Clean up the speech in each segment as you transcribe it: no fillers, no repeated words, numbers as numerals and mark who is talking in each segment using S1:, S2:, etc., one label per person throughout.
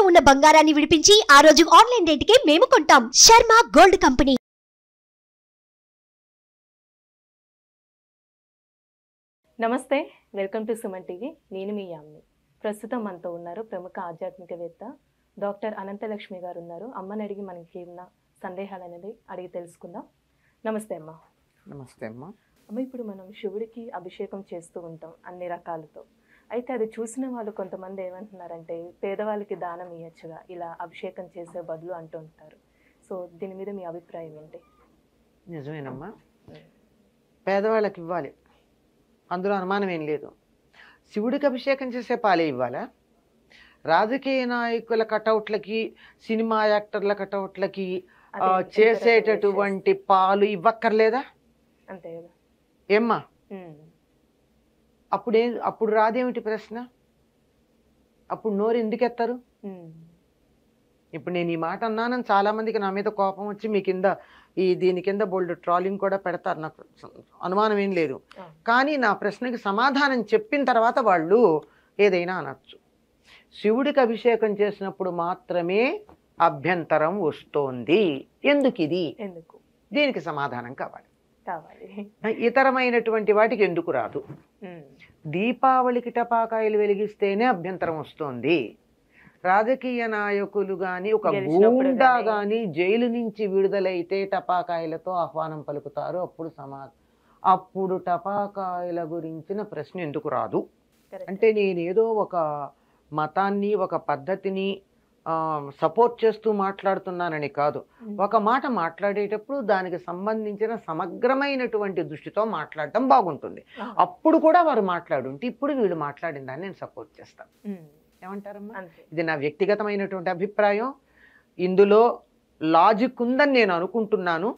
S1: ఉన్న బంగారాన్ని విడిపించి ఆ రోజు ఆన్లైన్ రేటుకే మేము కొంటాం. Sharma gold company.
S2: నమస్తే, వెల్కమ్ టు సుమన్ టీవీ. నేను మీ యామ్ని. ప్రస్తుతం మనతో ఉన్నారు ప్రముఖ ఆధ్యాత్మికవేత్త డాక్టర్ అనంతలక్ష్మి గారు ఉన్నారు. అమ్మని అడిగి మనకి ఉన్న సందేహాలు అనేది అడిగి తెలుసుకుందాం. నమస్తే అమ్మ.
S3: నమస్తే అమ్మ.
S2: అమ్మ, ఇప్పుడు మనం శివుడికి అభిషేకం చేస్తూ ఉంటాం అన్ని రకాలతో. అయితే అది చూసిన వాళ్ళు కొంతమంది ఏమంటున్నారంటే పేదవాళ్ళకి దానం ఇవ్వచ్చుగా, ఇలా అభిషేకం చేసే బదులు అంటూ ఉంటారు. సో దీని మీద మీ అభిప్రాయం ఏంటి?
S3: నిజమేనమ్మా, పేదవాళ్ళకి ఇవ్వాలి, అందులో అనుమానం ఏం లేదు. శివుడికి అభిషేకం చేసే పాలే ఇవ్వాలా? రాజకీయ నాయకుల కటౌట్లకి, సినిమా యాక్టర్ల కటౌట్లకి చేసేటటువంటి పాలు ఇవ్వక్కర్లేదా?
S2: అంతే కదా
S3: ఏమ్మా? అప్పుడు రాదేమిటి ప్రశ్న? అప్పుడు నోరు ఎందుకెత్తారు? ఇప్పుడు నేను ఈ మాట అన్నానని చాలా మందికి నా మీద కోపం వచ్చి మీ కింద దీని కింద బోల్డ్ ట్రాలింగ్ కూడా పెడతారు, నాకు అనుమానం ఏం లేదు. కానీ నా ప్రశ్నకి సమాధానం చెప్పిన తర్వాత వాళ్ళు ఏదైనా అనొచ్చు. శివుడికి అభిషేకం చేసినప్పుడు మాత్రమే అభ్యంతరం వస్తోంది. ఎందుకు దీనికి సమాధానం కావాలి. ఇతరమైనటువంటి వాటికి ఎందుకు రాదు? దీపావళికి టపాకాయలు వెలిగిస్తేనే అభ్యంతరం వస్తోంది. రాజకీయ నాయకులు కానీ ఒక గూండా కానీ జైలు నుంచి విడుదలైతే టపాకాయలతో ఆహ్వానం పలుకుతారు. అప్పుడు టపాకాయల గురించిన ప్రశ్న ఎందుకు రాదు? అంటే నేనేదో ఒక మతాన్ని, ఒక పద్ధతిని సపోర్ట్ చేస్తూ మాట్లాడుతున్నానని కాదు. ఒక మాట మాట్లాడేటప్పుడు దానికి సంబంధించిన సమగ్రమైనటువంటి దృష్టితో మాట్లాడటం బాగుంటుంది. అప్పుడు కూడా వారు మాట్లాడుంటే ఇప్పుడు వీళ్ళు మాట్లాడిన దాన్ని నేను సపోర్ట్ చేస్తాను. ఏమంటారమ్మా? ఇది నా వ్యక్తిగతమైనటువంటి అభిప్రాయం. ఇందులో లాజిక్ ఉందని నేను అనుకుంటున్నాను.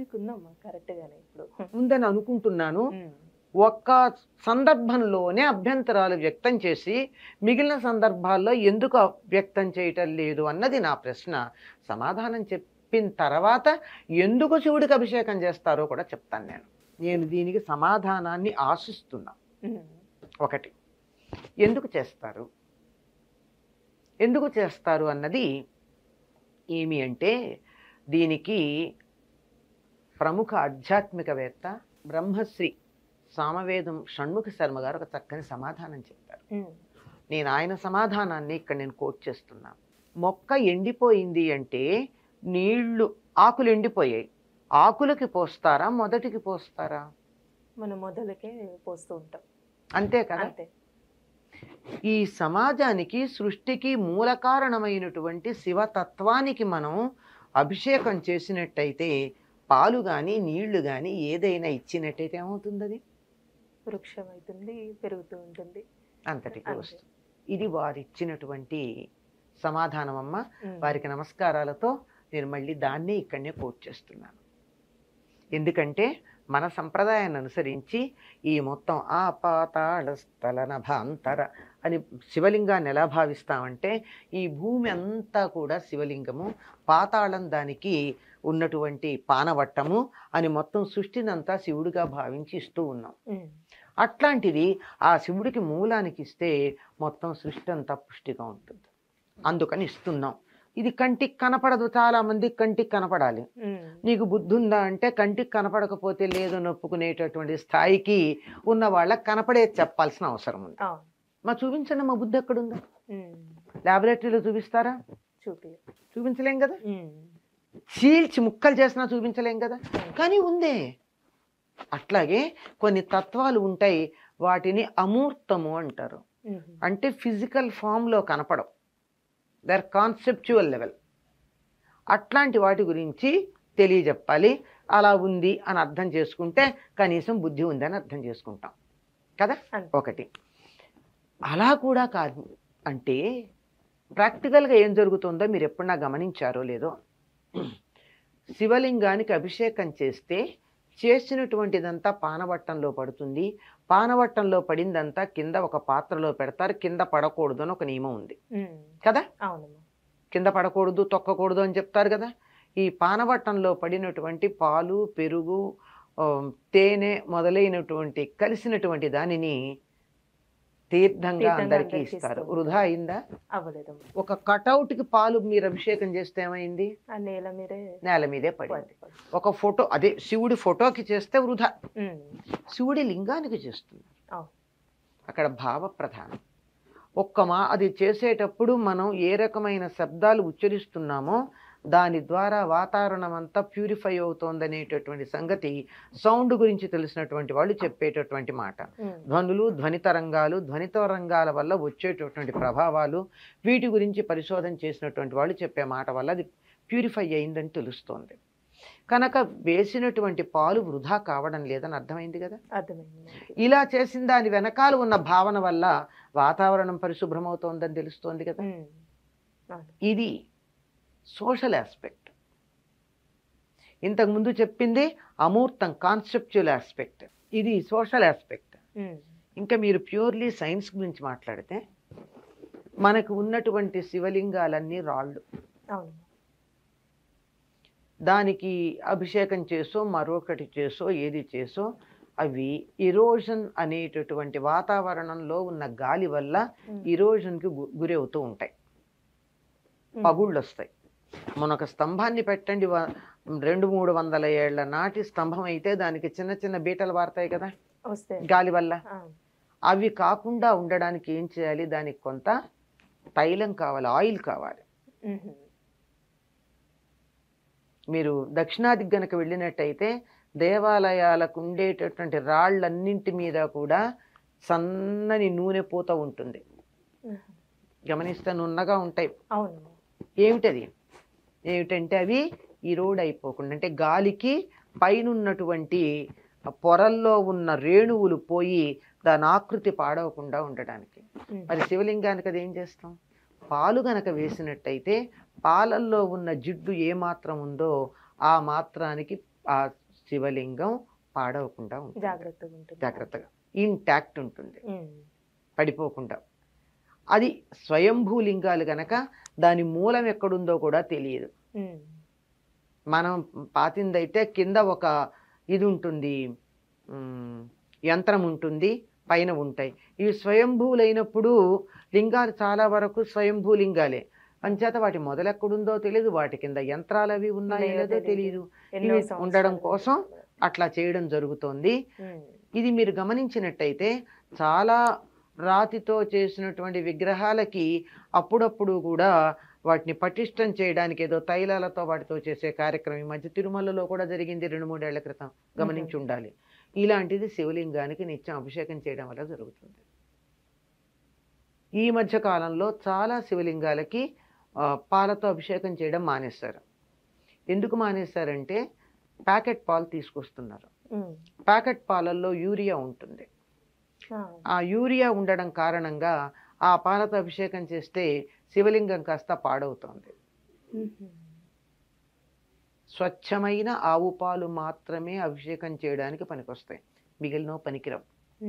S3: ఉందని అనుకుంటున్నాను. ఒక్క సందర్భంలోనే అభ్యంతరాలు వ్యక్తం చేసి మిగిలిన సందర్భాల్లో ఎందుకు వ్యక్తం చేయటం లేదు అన్నది నా ప్రశ్న. సమాధానం చెప్పిన తర్వాత ఎందుకు శివుడికి అభిషేకం చేస్తారో కూడా చెప్తాను. నేను దీనికి సమాధానాన్ని ఆశిస్తున్నా. ఒకటి, ఎందుకు చేస్తారు అన్నది ఏమి అంటే, దీనికి ప్రముఖ ఆధ్యాత్మికవేత్త బ్రహ్మశ్రీ సామవేదం షణ్ముఖ శర్మ గారు ఒక చక్కని సమాధానం చెప్పారు. నేను ఆయన సమాధానాన్ని ఇక్కడ నేను కోట్ చేస్తున్నాను. మొక్క ఎండిపోయింది అంటే ఆకులు ఎండిపోయాయి, ఆకులకి పోస్తారా మొదటికి పోస్తారా?
S2: మనం మొదలకే పోస్తూ ఉంటాం,
S3: అంతే కదా. ఈ సమాజానికి, సృష్టికి మూల కారణమైనటువంటి శివతత్వానికి మనం అభిషేకం చేసినట్టయితే, పాలు కానీ నీళ్లు కానీ ఏదైనా ఇచ్చినట్టయితే ఏమవుతుంది? అది
S2: వృక్షం అవుతుంది, పెరుగుతూ ఉంటుంది,
S3: అంతటికి వస్తుంది. ఇది వారు ఇచ్చినటువంటి సమాధానం అమ్మ. వారికి నమస్కారాలతో నేను మళ్ళీ దాన్నే ఇక్కడనే కోట్ చేస్తున్నాను. ఎందుకంటే మన సంప్రదాయాన్ని అనుసరించి ఈ మొత్తం పాతాళ స్థల నభాంతర అని శివలింగాన్ని ఎలా భావిస్తామంటే, ఈ భూమి అంతా కూడా శివలింగము, పాతాళం దానికి ఉన్నటువంటి పానవట్టము అని మొత్తం సృష్టినంతా శివుడిగా భావించి ఇస్తూ ఉన్నాం. అట్లాంటిది ఆ శివుడికి మూలానికి ఇస్తే మొత్తం సృష్టి అంతా పుష్టిగా ఉంటుంది. అందుకని ఇస్తున్నాం. ఇది కంటికి కనపడదు, చాలా మందికి కంటికి కనపడాలి. నీకు బుద్ధి ఉందా అంటే కంటికి కనపడకపోతే లేదు నొప్పుకునేటటువంటి స్థాయికి ఉన్న వాళ్ళకి కనపడే చెప్పాల్సిన అవసరం ఉంది. చూపించండి, మా బుద్ధి ఎక్కడుందా? ల్యాబొరేటరీలో చూపిస్తారా? చూపించలేం కదా. చీల్చి ముక్కలు చేసినా చూపించలేం కదా, కానీ ఉందే. అట్లాగే కొన్ని తత్వాలు ఉంటాయి, వాటిని అమూర్తము అంటారు. అంటే ఫిజికల్ ఫామ్లో కనపడవు, దర్ కాన్సెప్చువల్ లెవెల్. అట్లాంటి వాటి గురించి తెలియజెప్పాలి. అలా ఉంది అని అర్థం చేసుకుంటే కనీసం బుద్ధి ఉందని అర్థం చేసుకుంటాం కదా. ఒకటి అలా కూడా కాదు అంటే, ప్రాక్టికల్గా ఏం జరుగుతుందో మీరు ఎప్పుడన్నా గమనించారో లేదో, శివలింగానికి అభిషేకం చేస్తే చేసినటువంటిదంతా పానవట్టంలో పడుతుంది. పానవట్టంలో పడిందంతా కింద ఒక పాత్రలో పెడతారు. కింద పడకూడదు అని ఒక నియమం ఉంది కదా. కింద పడకూడదు, తొక్కకూడదు అని చెప్తారు కదా. ఈ పానవట్టంలో పడినటువంటి పాలు, పెరుగు, తేనె మొదలైనటువంటి కలిసినటువంటి దానిని తీర్థంగా అందరికీ ఇస్తారు. వృధా అయిందా?
S2: అవ్వలేదమ్మా.
S3: ఒక కటౌట్ కి పాలు మీరు అభిషేకం చేస్తే ఏమైంది?
S2: ఆ
S3: నేల మీదే పడింది. ఒక ఫోటో, అదే శివుడి ఫోటోకి చేస్తే వృధా. శివుడి లింగానికి చేస్తున్నారు. అక్కడ భావ ప్రధానం. అది చేసేటప్పుడు మనం ఏ రకమైన శబ్దాలు ఉచ్చరిస్తున్నామో దాని ద్వారా వాతావరణం అంతా ప్యూరిఫై అవుతోందనేటటువంటి సంగతి సౌండ్ గురించి తెలిసినటువంటి వాళ్ళు చెప్పేటటువంటి మాట. ధ్వనులు, ధ్వని తరంగాల వల్ల వచ్చేటటువంటి ప్రభావాలు, వీటి గురించి పరిశోధన చేసినటువంటి వాళ్ళు చెప్పే మాట వల్ల అది ప్యూరిఫై అయిందని తెలుస్తోంది. కనుక వేసినటువంటి పాలు వృధా కావడం లేదని అర్థమైంది కదా. ఇలా చేసిన దాని వెనకాల ఉన్న భావన వల్ల వాతావరణం పరిశుభ్రమవుతోందని తెలుస్తోంది కదా. ఇది సోషల్ ఆస్పెక్ట్. ఇంతకుముందు చెప్పింది అమూర్తం, కాన్సెప్చువల్ ఆస్పెక్ట్. ఇది సోషల్ ఆస్పెక్ట్. ఇంకా మీరు ప్యూర్లీ సైన్స్ గురించి మాట్లాడితే మనకు ఉన్నటువంటి శివలింగాలన్నీ రాళ్ళు. దానికి అభిషేకం చేసో మరొకటి చేసో ఏది చేసో అవి ఇరోజన్ అనేటటువంటి వాతావరణంలో ఉన్న గాలి వల్ల ఇరోజన్కి గురి అవుతూ ఉంటాయి. పగుళ్ళు వస్తాయి. మనొక స్తంభాన్ని పెట్టండి, 200-300 ఏళ్ల నాటి స్తంభం అయితే దానికి చిన్న చిన్న బీటలు వారుతాయి కదా గాలి వల్ల. అవి కాకుండా ఉండడానికి ఏం చేయాలి? దానికి కొంత తైలం కావాలి, ఆయిల్ కావాలి. మీరు దక్షిణాదికి గనక వెళ్ళినట్టయితే దేవాలయాలకు ఉండేటటువంటి రాళ్ళన్నింటి మీద కూడా సన్నని నూనె పూత ఉంటుంది. గమనిస్తే నున్నగా ఉంటాయి. ఏమిటది? ఏమిటంటే అవి ఈరోడ్ అయిపోకుండా, అంటే గాలికి పైనున్నటువంటి పొరల్లో ఉన్న రేణువులు పోయి దాని ఆకృతి పాడవకుండా ఉండడానికి. మరి శివలింగానికి అది ఏం చేస్తాం? పాలు గనక వేసినట్టయితే పాలల్లో ఉన్న జిడ్డు ఏ మాత్రం ఉందో ఆ మాత్రానికి ఆ శివలింగం పాడవకుండా ఉంటుంది. జాగ్రత్తగా ఇంటాక్ట్ ఉంటుంది, పడిపోకుండా. అది స్వయంభూలింగాలు గనక దాని మూలం ఎక్కడుందో కూడా తెలియదు. మనం పాతిందైతే కింద ఒక ఇది ఉంటుంది, యంత్రం ఉంటుంది, పైన ఉంటాయి. ఇవి స్వయంభూలైనప్పుడు లింగాలు చాలా వరకు స్వయంభూలింగాలే. అంచేత వాటి మొదలెక్కడుందో తెలియదు, వాటి కింద యంత్రాలు అవి ఉన్నాయో లేదో తెలియదు. ఇవి ఉండడం కోసం అట్లా చేయడం జరుగుతోంది. ఇది మీరు గమనించినట్టయితే చాలా రాతితో చేసినటువంటి విగ్రహాలకి అప్పుడప్పుడు కూడా వాటిని పటిష్టం చేయడానికి ఏదో తైలాలతో వాటితో చేసే కార్యక్రమం ఈ మధ్య తిరుమలలో కూడా జరిగింది 2-3 ఏళ్ల క్రితం. గమనించి ఉండాలి. ఇలాంటిది శివలింగానికి నిత్యం అభిషేకం చేయడం వల్ల జరుగుతుంది. ఈ మధ్య కాలంలో చాలా శివలింగాలకి పాలతో అభిషేకం చేయడం మానేస్తారు. ఎందుకు మానేస్తారంటే ప్యాకెట్ పాలు తీసుకొస్తున్నారు. ప్యాకెట్ పాలల్లో యూరియా ఉంటుంది. ఆ యూరియా ఉండడం కారణంగా ఆ పాలతో అభిషేకం చేస్తే శివలింగం కాస్త పాడవుతోంది. స్వచ్ఛమైన ఆవు పాలు మాత్రమే అభిషేకం చేయడానికి పనికొస్తాయి, మిగిలిన పనికిరావు.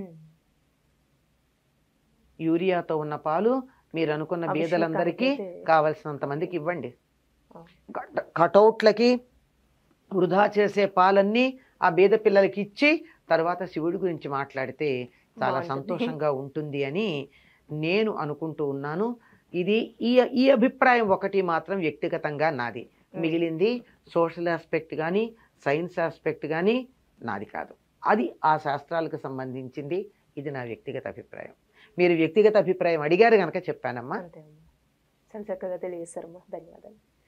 S3: యూరియాతో ఉన్న పాలు మీరు అనుకున్న బీదలందరికీ కావలసినంత మందికి ఇవ్వండి. కటౌట్లకి వృధా చేసే పాలన్నీ ఆ బీద పిల్లలకి ఇచ్చి తర్వాత శివుడి గురించి మాట్లాడితే చాలా సంతోషంగా ఉంటుంది అని నేను అనుకుంటూ ఉన్నాను. ఇది ఈ అభిప్రాయం ఒకటి మాత్రం వ్యక్తిగతంగా నాది. మిగిలింది సోషల్ ఆస్పెక్ట్ కానీ సైన్స్ ఆస్పెక్ట్ కానీ నాది కాదు. అది ఆ శాస్త్రాలకు సంబంధించింది. ఇది నా వ్యక్తిగత అభిప్రాయం. మీరు వ్యక్తిగత అభిప్రాయం అడిగారు కనుక చెప్పానమ్మా.
S2: చాలా చక్కగా తెలియజేశారమ్మా. ధన్యవాదాలు.